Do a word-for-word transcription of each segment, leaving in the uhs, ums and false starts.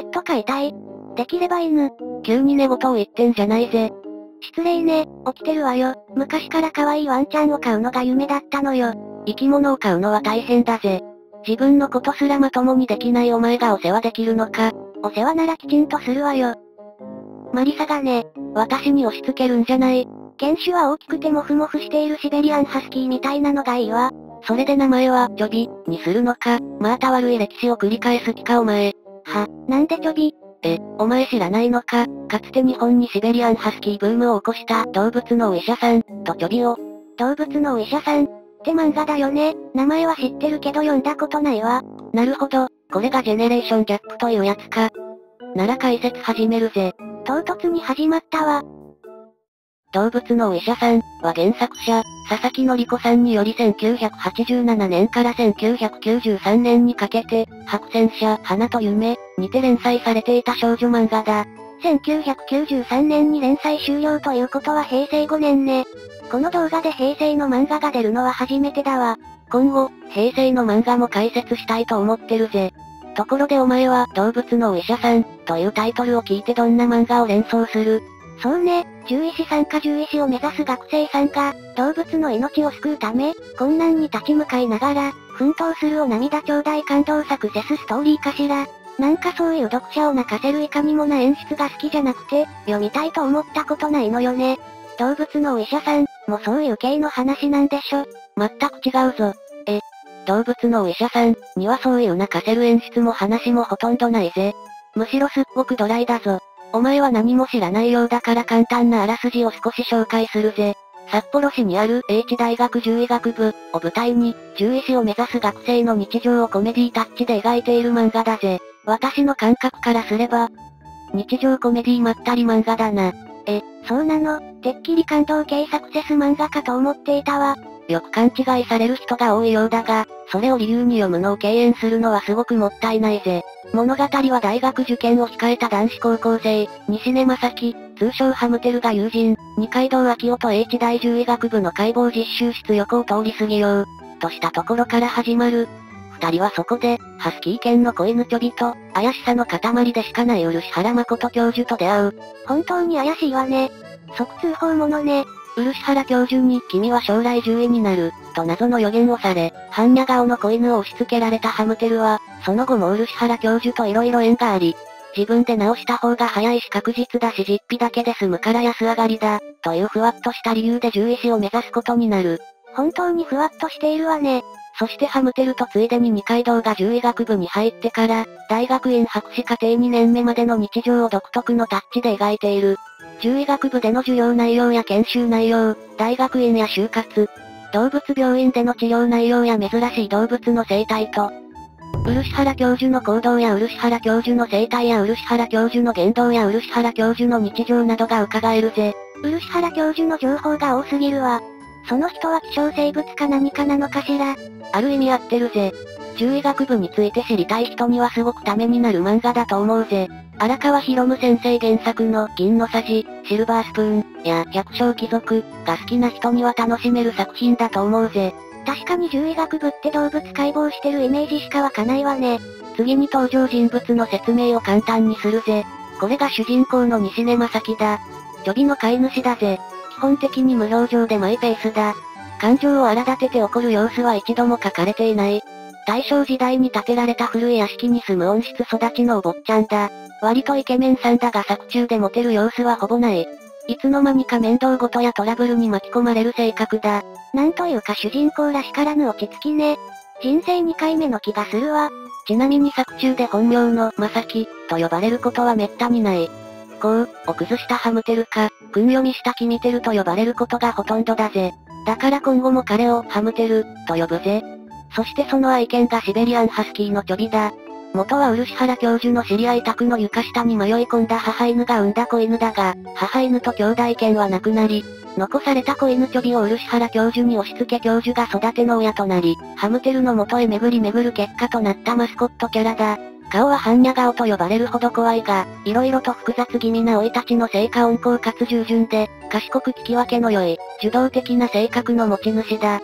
ット飼いたい。できれば犬。 急に寝言を言ってんじゃないぜ。 失礼ね、起きてるわよ。昔から可愛いワンちゃんを飼うのが夢だったのよ。 生き物を飼うのは大変だぜ。自分のことすらまともにできないお前がお世話できるのか。 お世話ならきちんとするわよ。マリサがね、 私に押し付けるんじゃない。 犬種は大きくてモフモフしているシベリアンハスキーみたいなのがいいわ。 それで名前は、チョビ、にするのか。また悪い歴史を繰り返す気かお前。 は、なんでチョビ？ え、お前知らないのか。かつて日本にシベリアンハスキーブームを起こした動物のお医者さん、とチョビを。 動物のお医者さんって漫画だよね。名前は知ってるけど読んだことないわ。 なるほど、これがジェネレーションギャップというやつか。なら解説始めるぜ。 唐突に始まったわ。 動物のお医者さんは原作者、佐々木典子さんによりせんきゅうひゃくはちじゅうななねんからせんきゅうひゃくきゅうじゅうさんねんにかけて、白戦車、花と夢にて連載されていた少女漫画だ。 せんきゅうひゃくきゅうじゅうさんねんに連載終了ということはへいせいごねんね。この動画で平成の漫画が出るのは初めてだわ。 今後、平成の漫画も解説したいと思ってるぜ。ところでお前は、動物のお医者さん、というタイトルを聞いてどんな漫画を連想する？ そうね、獣医師さんか獣医師を目指す学生さんが、動物の命を救うため、困難に立ち向かいながら、奮闘するお涙頂戴感動サクセスストーリーかしら。なんかそういう読者を泣かせるいかにもな演出が好きじゃなくて、読みたいと思ったことないのよね。動物のお医者さん、もそういう系の話なんでしょ？ 全く違うぞ。え、動物のお医者さん、にはそういう泣かせる演出も話もほとんどないぜ。むしろすっごくドライだぞ。お前は何も知らないようだから簡単なあらすじを少し紹介するぜ。札幌市にある H 大学獣医学部を舞台に、獣医師を目指す学生の日常をコメディタッチで描いている漫画だぜ。私の感覚からすれば、日常コメディまったり漫画だな。 え、そうなの？てっきり感動系サクセス漫画かと思っていたわ。 よく勘違いされる人が多いようだが、それを理由に読むのを敬遠するのはすごくもったいないぜ。物語は大学受験を控えた男子高校生、西根正樹、通称ハムテルが友人、二階堂昭夫と H 大獣医学部の解剖実習室横を通り過ぎよう、としたところから始まる。二人はそこで、ハスキー犬の子犬チョビと、怪しさの塊でしかない漆原誠教授と出会う。 本当に怪しいわね。即通報者ね。 漆原教授に、君は将来獣医になる、と謎の予言をされ、般若顔の子犬を押し付けられたハムテルは、その後も漆原教授と色々縁があり、自分で治した方が早いし確実だし実費だけで済むから安上がりだ、というふわっとした理由で獣医師を目指すことになる。 本当にふわっとしているわね。 そしてハムテルとついでに二階堂が獣医学部に入ってから、大学院博士課程にねんめまでの日常を独特のタッチで描いている。獣医学部での授業内容や研修内容、大学院や就活、動物病院での治療内容や珍しい動物の生態と、漆原教授の行動や漆原教授の生態や漆原教授の言動や漆原教授の日常などが伺えるぜ。 漆原教授の情報が多すぎるわ。その人は希少生物か何かなのかしら。 ある意味合ってるぜ。獣医学部について知りたい人にはすごくためになる漫画だと思うぜ。荒川博夢先生原作の銀のさじ、シルバースプーンや百姓貴族が好きな人には楽しめる作品だと思うぜ。 確かに獣医学部って動物解剖してるイメージしか湧かないわね。 次に登場人物の説明を簡単にするぜ。これが主人公の西根正樹だ。チョビの飼い主だぜ。基本的に無表情でマイペースだ。感情を荒立てて怒る様子は一度も書かれていない。大正時代に建てられた古い屋敷に住む温室育ちのお坊ちゃんだ。割とイケメンさんだが作中でモテる様子はほぼない。いつの間にか面倒事やトラブルに巻き込まれる性格だ。 なんというか主人公らしからぬ落ち着きね。人生にかいめの気がするわ。 ちなみに作中で本名の正樹と呼ばれることは滅多にない。こう、を崩したハムテルか、訓読みしたキミテルと呼ばれることがほとんどだぜ。だから今後も彼をハムテルと呼ぶぜ。そしてその愛犬がシベリアンハスキーのチョビだ。元は漆原教授の知り合い宅の床下に迷い込んだ母犬が産んだ子犬だが、母犬と兄弟犬は亡くなり、残された子犬チョビを漆原教授に押し付け教授が育ての親となり、ハムテルの元へ巡り巡る結果となったマスコットキャラだ。顔は般若顔と呼ばれるほど怖いが、色々と複雑気味な生い立ちの成果温厚かつ従順で、賢く聞き分けの良い、受動的な性格の持ち主だ。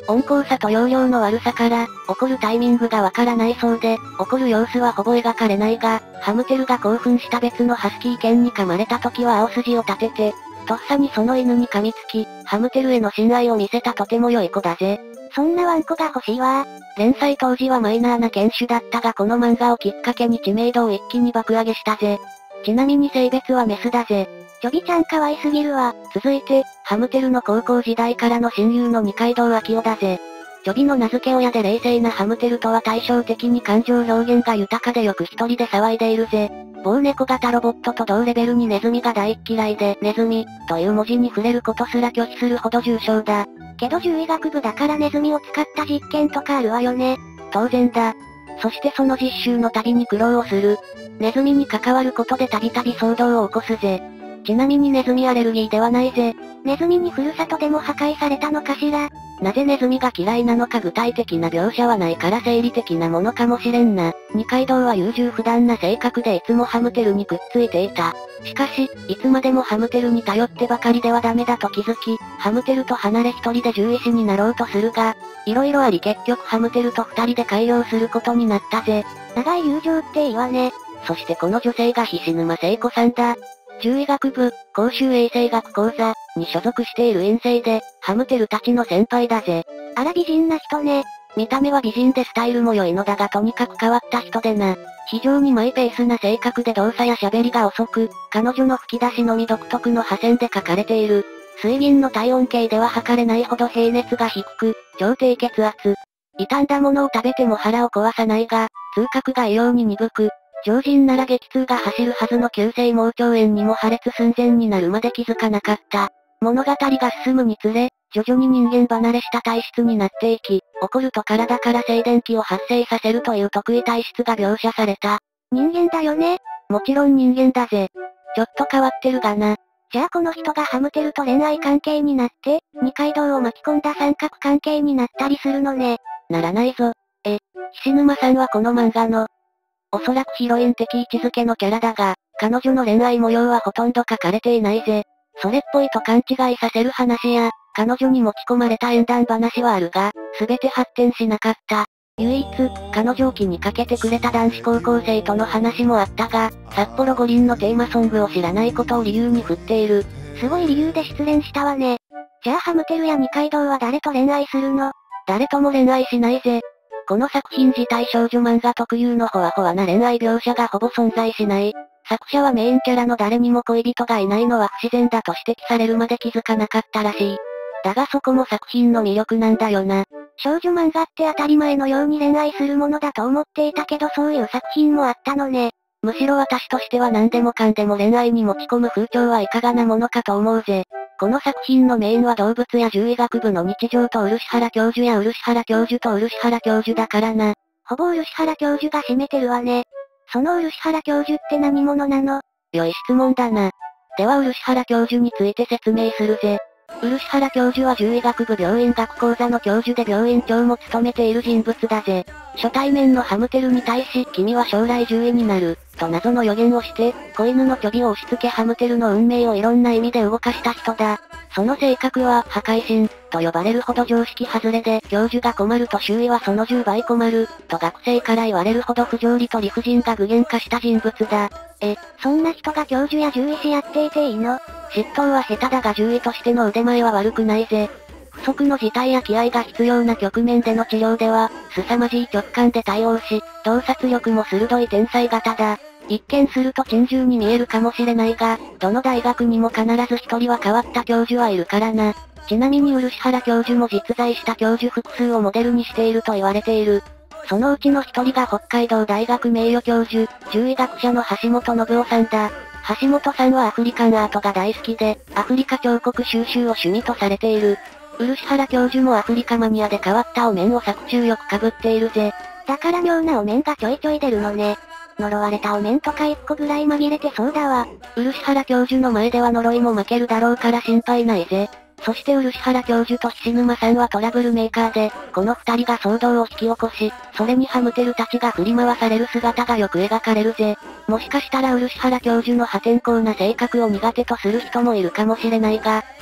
温厚さと容量の悪さから、怒るタイミングがわからないそうで、怒る様子はほぼ描かれないが、ハムテルが興奮した別のハスキー犬に噛まれた時は青筋を立てて、とっさにその犬に噛みつき、ハムテルへの信愛を見せたとても良い子だぜ。 そんなワンコが欲しいわ。 連載当時はマイナーな犬種だったがこの漫画をきっかけに知名度を一気に爆上げしたぜ。ちなみに性別はメスだぜ。 ちょびちゃん可愛すぎるわ。 続いて、ハムテルの高校時代からの親友の二階堂明夫だぜ。ちょびの名付け親で冷静なハムテルとは対照的に感情表現が豊かでよく一人で騒いでいるぜ。某猫型ロボットと同レベルにネズミが大っ嫌いで、ネズミ、という文字に触れることすら拒否するほど重症だ。 けど獣医学部だからネズミを使った実験とかあるわよね。 当然だ。そしてその実習の度に苦労をする。ネズミに関わることでたびたび騒動を起こすぜ。ちなみにネズミアレルギーではないぜ。 ネズミにふるさとでも破壊されたのかしら。 なぜネズミが嫌いなのか具体的な描写はないから生理的なものかもしれんな。二階堂は優柔不断な性格でいつもハムテルにくっついていた。しかし、いつまでもハムテルに頼ってばかりではダメだと気づき、ハムテルと離れ一人で獣医師になろうとするが、色々あり結局ハムテルと二人で改良することになったぜ。 長い友情っていいわね。 そしてこの女性が菱沼聖子さんだ。獣医学部、公衆衛生学講座に所属している院生で、ハムテルたちの先輩だぜ。 あら美人な人ね。 見た目は美人でスタイルも良いのだがとにかく変わった人でな。非常にマイペースな性格で動作や喋りが遅く、彼女の吹き出しのみ独特の派線で書かれている。水銀の体温計では測れないほど平熱が低く、超低血圧。傷んだものを食べても腹を壊さないが、痛覚が異様に鈍く、常人なら激痛が走るはずの急性盲腸炎にも破裂寸前になるまで気づかなかった。物語が進むにつれ、徐々に人間離れした体質になっていき、怒ると体から静電気を発生させるという得意体質が描写された。 人間だよね。 もちろん人間だぜ。ちょっと変わってるがな。 じゃあこの人がハムテルと恋愛関係になって、二階堂を巻き込んだ三角関係になったりするのね。 ならないぞ。え、菱沼さんはこの漫画の、おそらくヒロイン的位置づけのキャラだが、彼女の恋愛模様はほとんど書かれていないぜ。それっぽいと勘違いさせる話や、彼女に持ち込まれた縁談話はあるが、すべて発展しなかった。唯一、彼女を気にかけてくれた男子高校生との話もあったが、札幌五輪のテーマソングを知らないことを理由に振っている。 すごい理由で失恋したわね。じゃあハムテルや二階堂は誰と恋愛するの？ 誰とも恋愛しないぜ。この作品自体少女漫画特有のほわほわな恋愛描写がほぼ存在しない。作者はメインキャラの誰にも恋人がいないのは不自然だと指摘されるまで気づかなかったらしい。だがそこも作品の魅力なんだよな。 少女漫画って当たり前のように恋愛するものだと思っていたけどそういう作品もあったのね。 むしろ私としては何でもかんでも恋愛に持ち込む風潮はいかがなものかと思うぜ。この作品のメインは動物や獣医学部の日常と漆原教授や漆原教授と漆原教授だからな。 ほぼ漆原教授が占めてるわね。その漆原教授って何者なの？ 良い質問だな。では漆原教授について説明するぜ。漆原教授は獣医学部病院学講座の教授で病院長も務めている人物だぜ。初対面のハムテルに対し、君は将来獣医になる、と謎の予言をして、子犬のちょびを押し付けハムテルの運命をいろんな意味で動かした人だ。その性格は、破壊神、と呼ばれるほど常識外れで、教授が困ると周囲はそのじゅうばい困る、と学生から言われるほど不条理と理不尽が具現化した人物だ。 え、そんな人が教授や獣医師やっていていいの？ 執刀は下手だが獣医としての腕前は悪くないぜ。不測の事態や気合が必要な局面での治療では、凄まじい直感で対応し、洞察力も鋭い天才型だ。一見すると珍獣に見えるかもしれないが、どの大学にも必ず一人は変わった教授はいるからな。ちなみに漆原教授も実在した教授複数をモデルにしていると言われている。そのうちの一人が北海道大学名誉教授、獣医学者の橋本信夫さんだ。橋本さんはアフリカンアートが大好きで、アフリカ彫刻収集を趣味とされている。漆原教授もアフリカマニアで変わったお面を作中よく被っているぜ。 だから妙なお面がちょいちょい出るのね。呪われたお面とか一個ぐらい紛れてそうだわ。 漆原教授の前では呪いも負けるだろうから心配ないぜ。そして漆原教授と菱沼さんはトラブルメーカーで、この二人が騒動を引き起こし、それにハムテルたちが振り回される姿がよく描かれるぜ。もしかしたら漆原教授の破天荒な性格を苦手とする人もいるかもしれないが、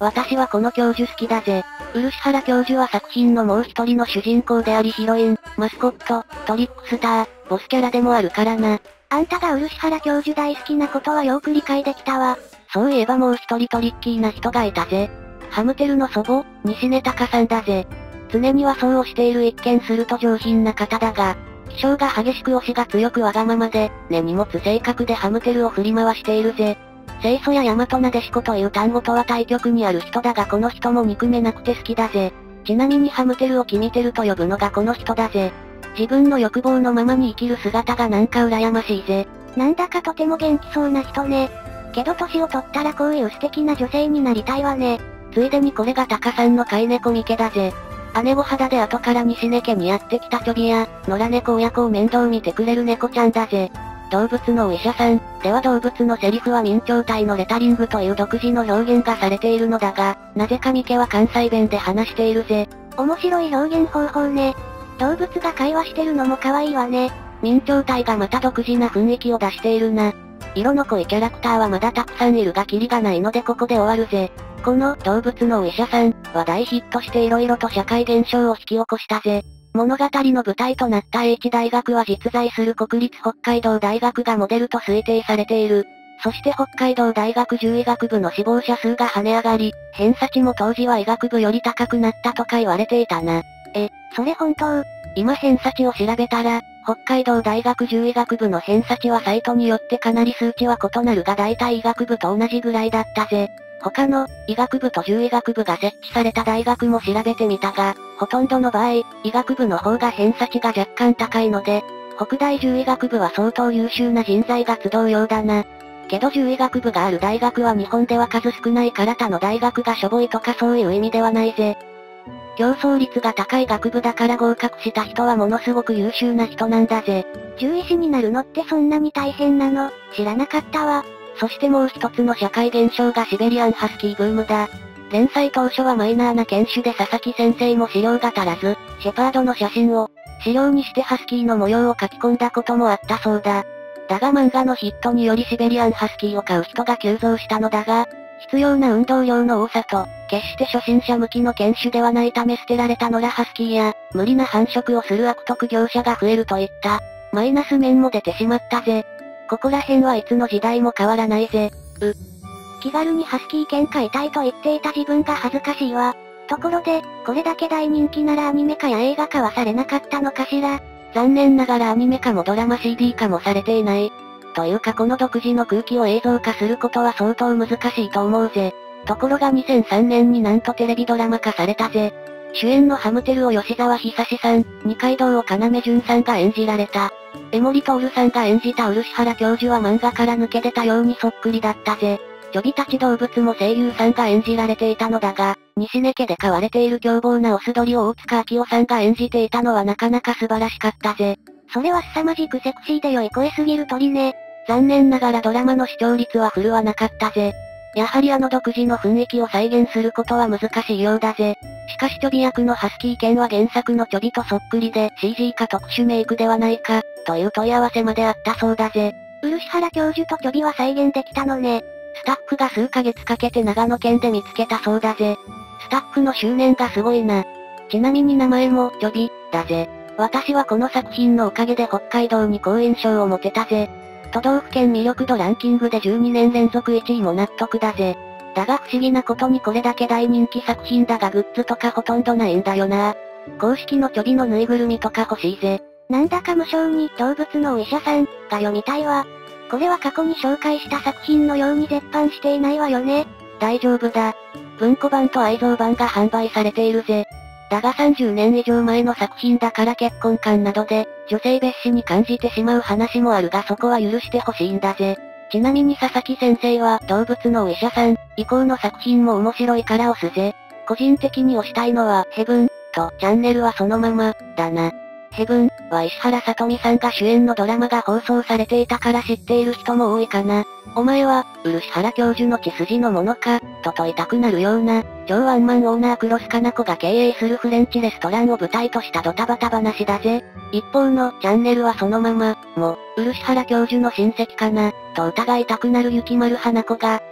私はこの教授好きだぜ。漆原教授は作品のもう一人の主人公でありヒロイン、マスコット、トリックスター、ボスキャラでもあるからな。 あんたが漆原教授大好きなことはよく理解できたわ。 そういえばもう一人トリッキーな人がいたぜ。ハムテルの祖母、西根隆さんだぜ。常にはそうをしている一見すると上品な方だが、気性が激しく推しが強くわがままで、根に持つ性格でハムテルを振り回しているぜ。清楚や大和なでしこという単語とは対極にある人だがこの人も憎めなくて好きだぜ。ちなみにハムテルをキミテルと呼ぶのがこの人だぜ。自分の欲望のままに生きる姿がなんか羨ましいぜ。 なんだかとても元気そうな人ね。けど年を取ったらこういう素敵な女性になりたいわね。 ついでにこれがタカさんの飼い猫ミケだぜ。姉御肌で後から西根家にやってきたチョビや、野良猫親子を面倒見てくれる猫ちゃんだぜ。動物のお医者さん、では動物のセリフは明朝体のレタリングという独自の表現がされているのだが、なぜかミケは関西弁で話しているぜ。 面白い表現方法ね。動物が会話してるのも可愛いわね。 明朝体がまた独自な雰囲気を出しているな。色の濃いキャラクターはまだたくさんいるがキリがないのでここで終わるぜ。この動物のお医者さんは大ヒットして色々と社会現象を引き起こしたぜ。物語の舞台となった H 大学は実在する国立北海道大学がモデルと推定されている。そして北海道大学獣医学部の死亡者数が跳ね上がり、偏差値も当時は医学部より高くなったとか言われていたな。 え、それ本当？ 今偏差値を調べたら、北海道大学獣医学部の偏差値はサイトによってかなり数値は異なるが大体医学部と同じぐらいだったぜ。他の、医学部と獣医学部が設置された大学も調べてみたが、ほとんどの場合、医学部の方が偏差値が若干高いので、北大獣医学部は相当優秀な人材が集うようだな。けど獣医学部がある大学は日本では数少ないから他の大学がしょぼいとかそういう意味ではないぜ。競争率が高い学部だから合格した人はものすごく優秀な人なんだぜ。 獣医師になるのってそんなに大変なの？知らなかったわ。 そしてもう一つの社会現象がシベリアンハスキーブームだ。連載当初はマイナーな犬種で佐々木先生も資料が足らず、シェパードの写真を、資料にしてハスキーの模様を書き込んだこともあったそうだ。だが漫画のヒットによりシベリアンハスキーを飼う人が急増したのだが、必要な運動量の多さと、決して初心者向きの犬種ではないため捨てられた野良ハスキーや、無理な繁殖をする悪徳業者が増えるといった、マイナス面も出てしまったぜ。ここら辺はいつの時代も変わらないぜ。 う。気軽にハスキー犬飼いたいと言っていた自分が恥ずかしいわ。ところで、これだけ大人気ならアニメ化や映画化はされなかったのかしら。 残念ながらアニメ化もドラマ シーディー 化もされていない。というかこの独自の空気を映像化することは相当難しいと思うぜ。ところがにせんさんねんになんとテレビドラマ化されたぜ。主演のハムテルを吉沢久志さん、二階堂を要潤さんが演じられた。江森徹さんが演じた漆原教授は漫画から抜け出たようにそっくりだったぜ。ちょびたち動物も声優さんが演じられていたのだが、西根家で飼われている凶暴なオス鳥を大塚明夫さんが演じていたのはなかなか素晴らしかったぜ。 それは凄まじくセクシーで良い声すぎる鳥ね。 残念ながらドラマの視聴率は振るわなかったぜ。やはりあの独自の雰囲気を再現することは難しいようだぜ。しかしチョビ役のハスキー犬は原作のチョビとそっくりで シージー か特殊メイクではないか、という問い合わせまであったそうだぜ。 漆原教授とチョビは再現できたのね。 スタッフが数ヶ月かけて長野県で見つけたそうだぜ。スタッフの執念がすごいな。ちなみに名前もチョビ、だぜ。私はこの作品のおかげで北海道に好印象を持てたぜ。都道府県魅力度ランキングでじゅうにねん連続いちいも納得だぜ。だが不思議なことにこれだけ大人気作品だがグッズとかほとんどないんだよな。公式のチョビのぬいぐるみとか欲しいぜ。 なんだか無性に動物のお医者さんが読みたいわ。これは過去に紹介した作品のように絶版していないわよね。 大丈夫だ。文庫版と愛蔵版が販売されているぜ。だがさんじゅうねん以上前の作品だから結婚観などで、女性蔑視に感じてしまう話もあるがそこは許してほしいんだぜ。ちなみに佐々木先生は動物のお医者さん以降の作品も面白いから押すぜ。個人的に推したいのはヘブンとチャンネルはそのままだな。ヘブンは石原さとみさんが主演のドラマが放送されていたから知っている人も多いかな。お前は、漆原教授の血筋のものか、と問いたくなるような、超ワンマンオーナー黒須かな子が経営するフレンチレストランを舞台としたドタバタ話だぜ。一方のチャンネルはそのまま、も、漆原教授の親戚かな、と疑いたくなる雪丸花子が、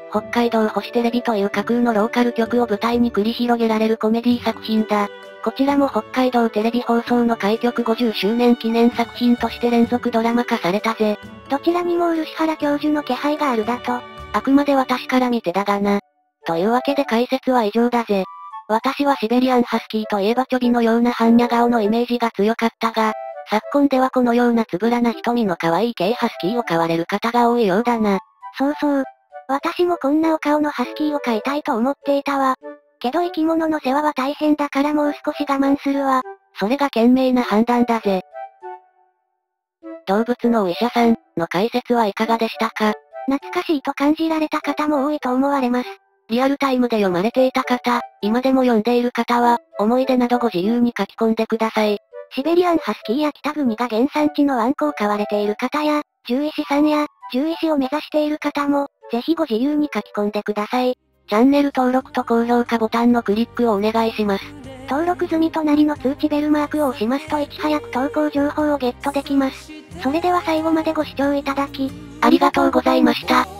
北海道星テレビという架空のローカル局を舞台に繰り広げられるコメディ作品だ。こちらも北海道テレビ放送の開局ごじゅっしゅうねん記念作品として連続ドラマ化されたぜ。 どちらにも漆原教授の気配があるだと。 あくまで私から見てだがな。というわけで解説は以上だぜ。私はシベリアンハスキーといえばチョビのような般若顔のイメージが強かったが、昨今ではこのようなつぶらな瞳の可愛い系ハスキーを飼われる方が多いようだな。 そうそう。私もこんなお顔のハスキーを飼いたいと思っていたわ。けど生き物の世話は大変だからもう少し我慢するわ。 それが賢明な判断だぜ。動物のお医者さんの解説はいかがでしたか？ 懐かしいと感じられた方も多いと思われます。 リアルタイムで読まれていた方、今でも読んでいる方は、思い出などご自由に書き込んでください。 シベリアンハスキーや北国が原産地のワンコを飼われている方や、獣医師さんや、獣医師を目指している方も、ぜひご自由に書き込んでください。 チャンネル登録と高評価ボタンのクリックをお願いします。 登録済み隣の通知ベルマークを押しますといち早く投稿情報をゲットできます。それでは最後までご視聴いただき、 ありがとうございました。